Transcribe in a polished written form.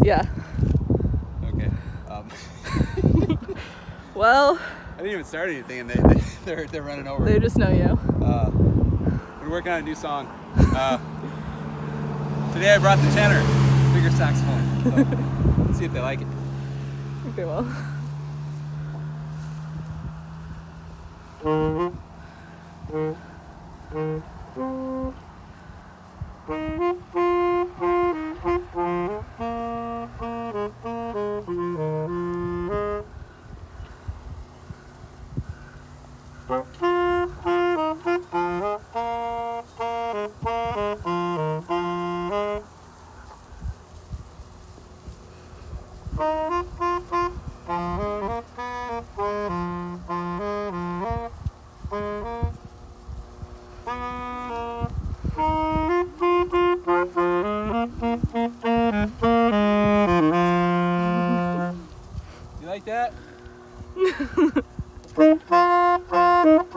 Yeah. Okay. Well, I didn't even start anything, and they're running over. they just know you. We're working on a new song. Today I brought the tenor, bigger saxophone. So let's see if they like it. I think they will. You like that?